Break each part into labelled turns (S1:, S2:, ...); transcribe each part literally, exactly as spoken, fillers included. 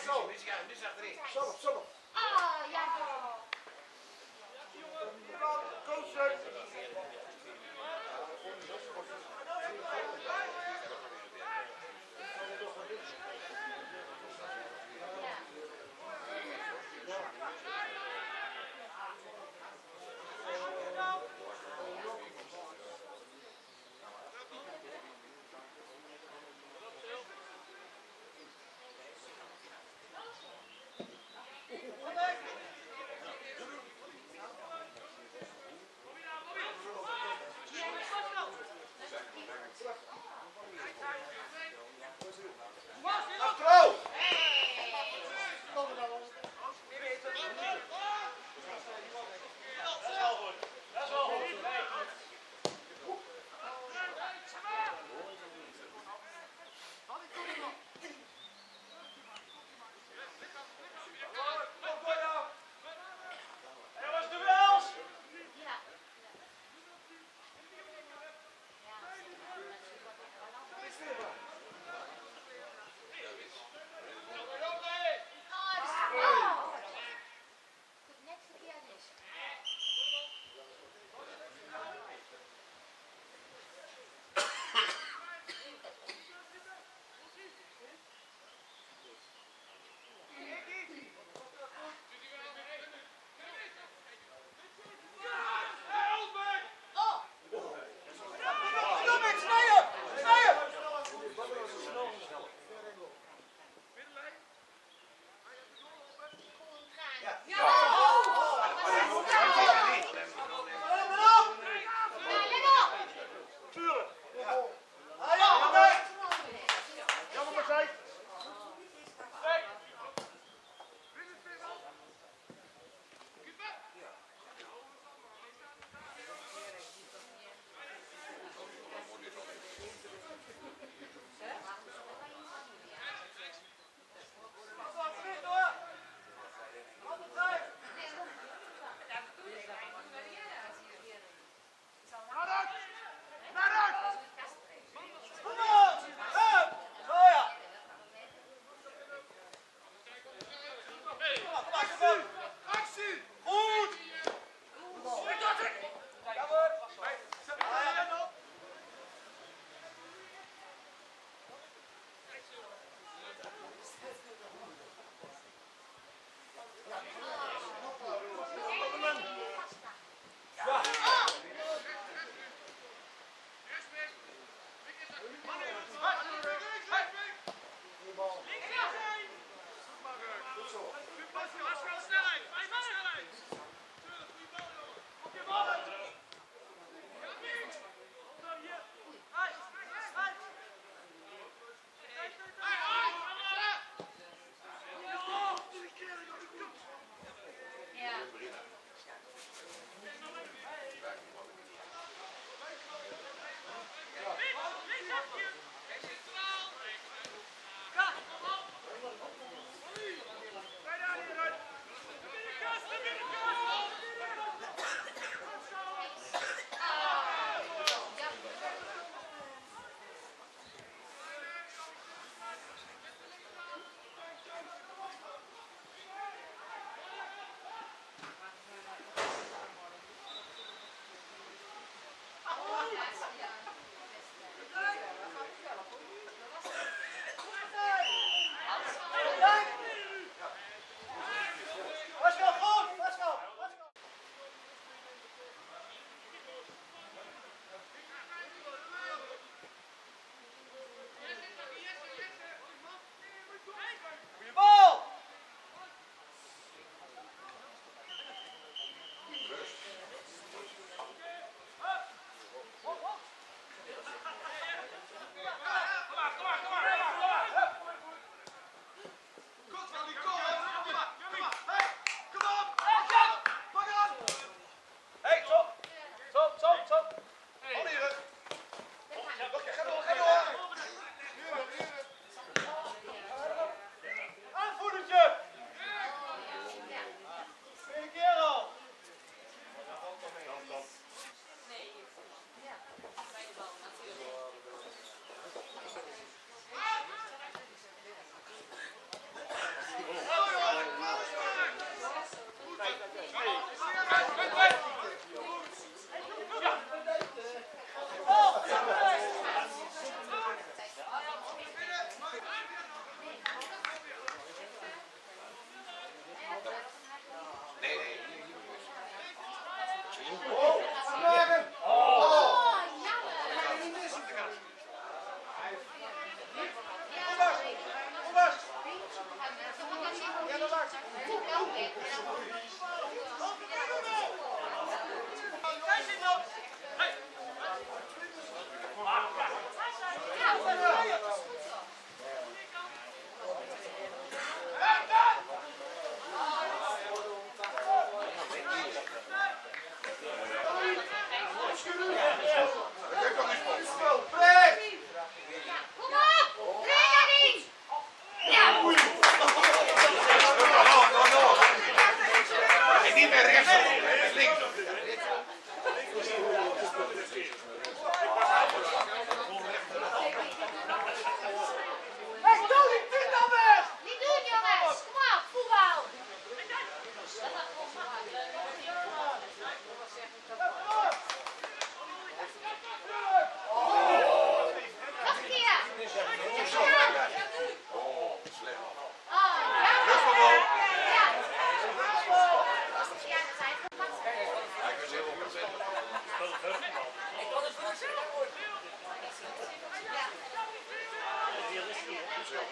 S1: Zo, nu is achterin. Zo, zo.
S2: Ah, ja.
S1: Coach.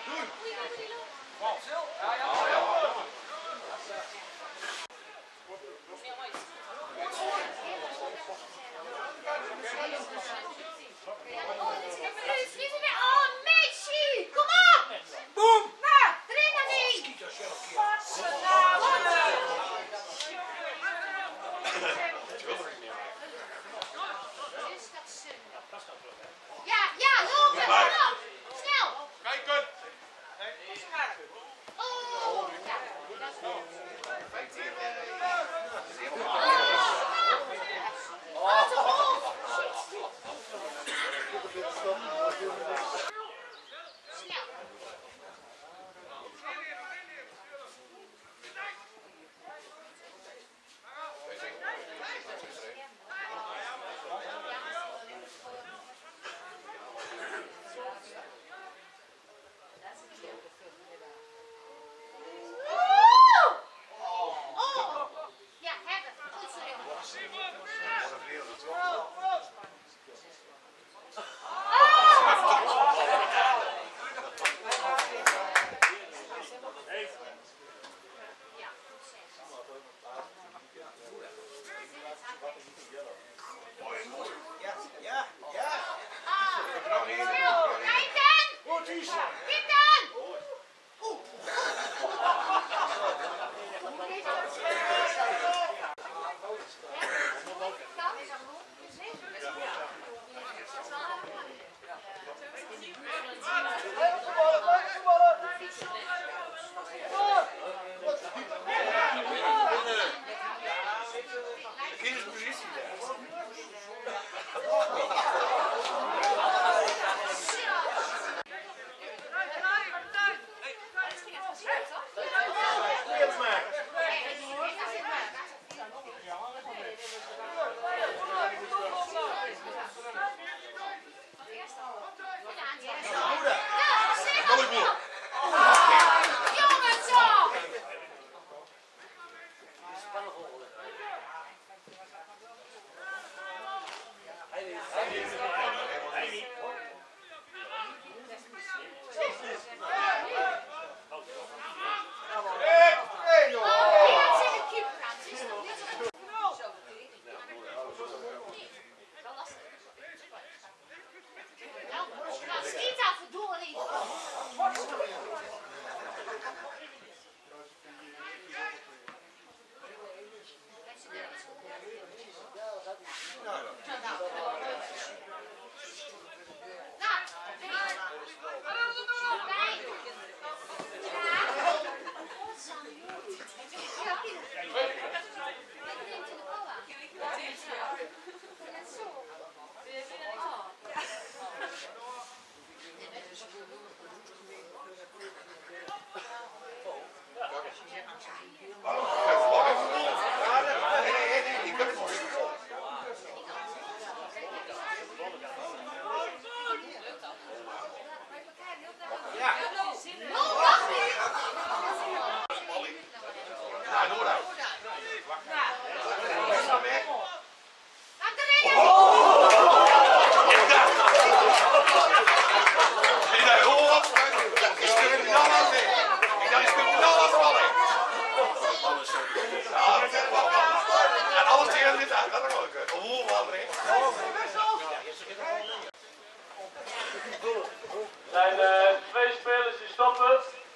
S2: zijn uh, twee spelers die stoppen.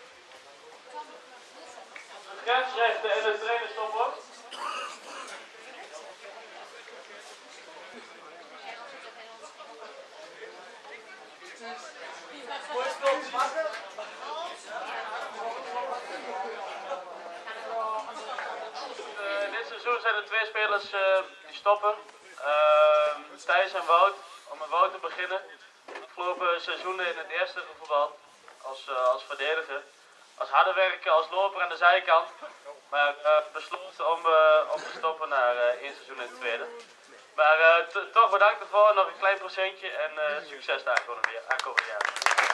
S2: De grensrechter en de trainer stoppen. Uh, dit seizoen zijn er twee spelers uh, die stoppen. Uh, Thijs en Wout. Om met Wout te beginnen. Afgelopen seizoenen in het eerste voetbal als, uh, als verdediger. Als harde werken, als loper aan de zijkant. Maar uh, besloten om, uh, om te stoppen naar uh, één seizoen in het tweede. Maar uh, toch bedankt ervoor, nog een klein procentje en uh, succes de aankomende jaar.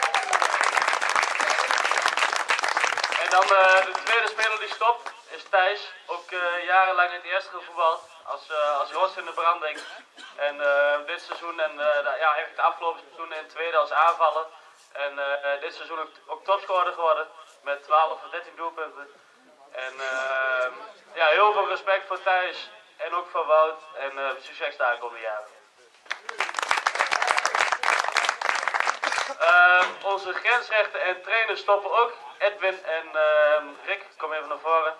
S2: En dan uh, de tweede speler die stopt is Thijs. Ook uh, jarenlang in het eerste gevoetbald als, uh, als rots in de branding. En uh, dit seizoen en uh, ja, eigenlijk het afgelopen seizoen in het tweede als aanvaller. En uh, dit seizoen ook, ook topscorer geworden met twaalf of dertien doelpunten. En uh, ja, heel veel respect voor Thijs en ook voor Wout. En uh, succes daar de komende jaren. Uh, onze grensrechten en trainers stoppen ook. Edwin en uh, Rick, kom even naar voren.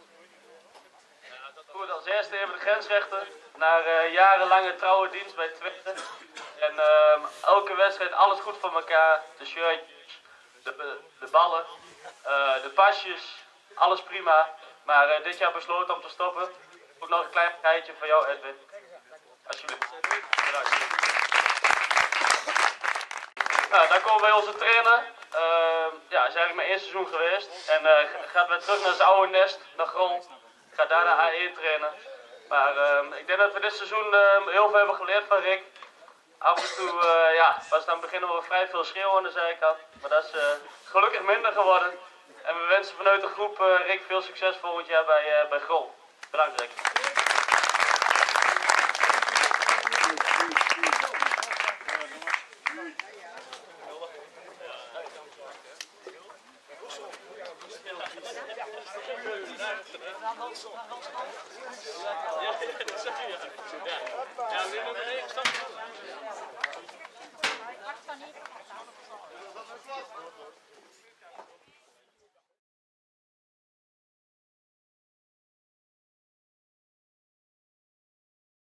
S2: Goed, als eerste even de grensrechten. Na uh, jarenlange trouwe dienst bij Twente. En uh, elke wedstrijd alles goed voor elkaar. De shirtjes, de, de ballen, uh, de pasjes, alles prima. Maar uh, dit jaar besloten om te stoppen. Ook nog een klein geitje van jou, Edwin. Alsjeblieft. Bedankt. Nou, dan komen we bij onze trainer. Uh, ja, hij is eigenlijk mijn eerste seizoen geweest. En uh, gaat weer terug naar zijn oude nest, naar grond. Gaat daar de A één trainen. Maar uh, ik denk dat we dit seizoen uh, heel veel hebben geleerd van Rick. Af en toe uh, ja, was het aan het begin wel vrij veel schreeuwen aan de zijkant. Maar dat is uh, gelukkig minder geworden. En we wensen vanuit de groep uh, Rick veel succes volgend jaar bij, uh, bij Grol. Bedankt Rick.
S3: Ja, dat zeg je. Ja, ja, nee, nee, nee, stop.